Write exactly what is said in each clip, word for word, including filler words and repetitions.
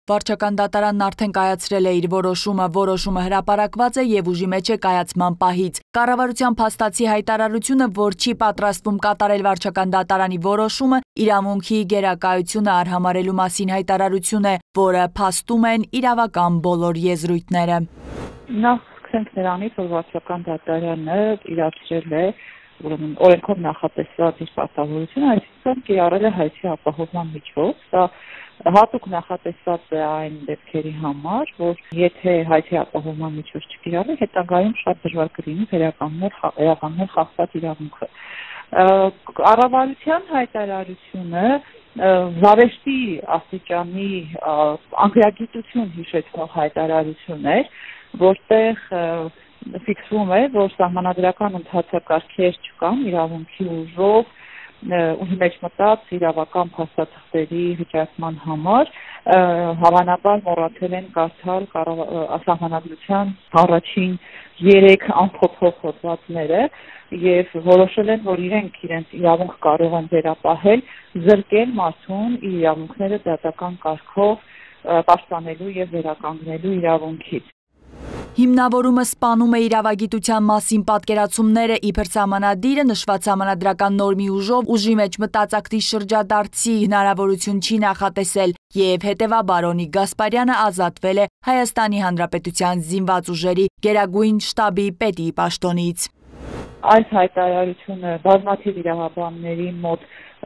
Վարչական դատարանն արդեն կայացրել է իր որոշումը, որոշումը հրապարակված է եւ ուժի մեջ է կայացման պահից։ Կառավարության փաստացի հայտարարությունը, որ չի պատրաստվում կատարել վարչական դատարանի որոշումը, իրավունքի գերակայությունը արհամարելու մասին հայտարարություն է, որը փաստում են իրավական բոլոր եզրույթները։ Նախ սկսենք նրանից, որ վարչական դատարանը իրացրել է ուրեմն օրենքով նախատեսված իր պարտավորությունը, այսինքն կիրառել է հայցի ապահովման միջոց, սա հատուկ նախատեսված է այն դեպքերի համար, որ եթե հայցի ապահովման միջոց չկիրառի, հետագայում շատ դժվար կլինի վերականգնել խախտած իրավունքը։ Կառավարության հայտարարությունը զավեշտի աստիճանի անգրագիտություն հիշեցնող հայտարարություն էր, որտեղ ֆիքսվում է, որ սահմանադրական ընթացակարգեր չկան իրավունքի ուժով ուժի մեջ մտած իրավական փաստաթղթերի վիճակման համար, հավանաբար մոռացել են կարդալ սահմանադրության առաջին երեք անփոփոխ հոդվածները եւ որոշել են, որ իրենք իրենց իրավունք կարող են վերապահել, զրկել մարդուն իր իրավունքները դատական կարգով պաշտպանելու եւ վերականգնելու իրավունքից։ Հիմնավորումը սպանում է իրավագիտության մասին պատկերացումները, իբր սահմանադիրը նշված սահմանադրական նորմի ուժով ուժի մեջ մտած ակտի շրջադարձի հնարավորություն չի նախատեսել եւ հետեւաբար Օնիկ Գասպարյանը ազատվել է Հայաստանի Հանրապետության զինված ուժերի գերագույն շտաբի պետի պաշտոնից։ Այս հայտարարությունը բազմաթիվ իրավաբանների մոտ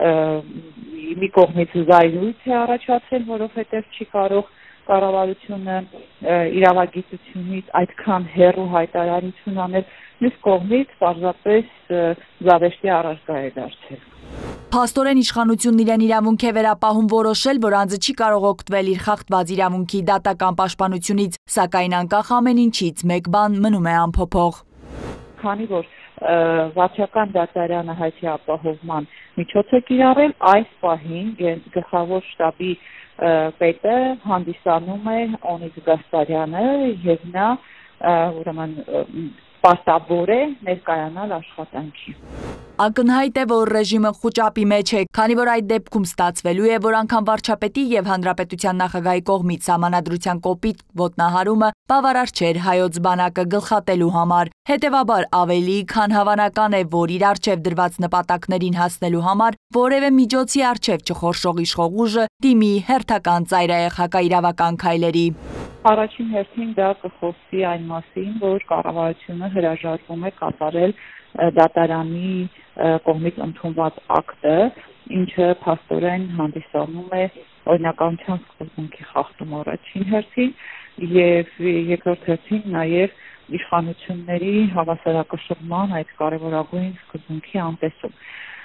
մի կողմից զայրույթ է առաջացել, որովհետեւ չի կարող կառավարությունը իրավագիտությունից այդքան հեռու հայտարարություն անել, մյուս կողմից պարզապես զավեշտի առարկա է դարձել։ Փաստորեն իշխանությունն իրեն իրավունք է վերապահում որոշել, որ անձը չի կարող օգտվել իր խախտված իրավունքի դատական պաշտպանությունից, սակայն անկախ ամեն ինչից մեկ բան մնում է անփոփոխ։ Քանի որ վարչական դատարանը հայցի ապահովման միջոց է կիրառել, այս պահին գլխավոր շտաբի պետը հանդիսանում է Օնիկ Գասպարյանը եւ նա ուրեմն պարտավոր է ներկայանալ աշխատանքի։ Ակնհայտ է, որ ռեժիմը խուճապի մեջ է, քանի որ այդ դեպքում ստացվելու է, որ անգամ վարչապետի եւ հանրապետության նախագահի կողմից սահմանադրության կոպիտ ոտնահարումը բավարար չէր հայոց բանակը գլխատելու համար։ Հետևաբար ավելի քան հավանական է, որ իր առջև դրված նպատակներին հասնելու համար որևէ միջոցի առջև չխորշող իշխող ուժը դիմի հերթական ծայրահեղ հակաիրավական քայլերի։ Առաջին հերթին դա կխոսի այն մասին, որ կառավարությունը հրաժարվում է կատարել դատարանի կողմից ընդունված ակտը, ինչը փաստորեն հանդիսանում է օրինականության սկզբունքի խախտում առաջին հերթին եւ երկրորդ հերթին նաեւ իշխանությունների հավասարակշռման այդ կարևորագույն սկզբունքի անտեսում։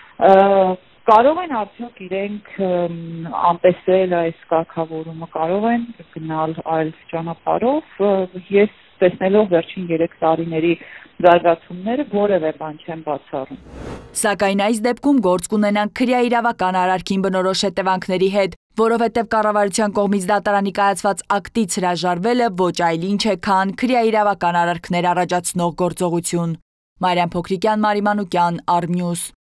Կարող են արդյոք իրենք անտեսել այս կարգավորումը, կարող են գնալ այլ ճանապարհով, ես տեսնելով վերջին երեք տարիների զարգացումները որևէ բան չեմ բացառում։ Սակայն այս դեպքում գործ կունենան քրեա իրավական արարքին բնորոշ հետևանքների հետ, որովհետև կառավարության կողմից դատարանի կայացված ակտից հրաժարվելը ոչ այլ ինչ է, քան քրեա իրավական արարքներ առաջացնող գործողություն։ Մարիամ Փոքրիկյան, Մարի Մանուկյան, Արմնյուս։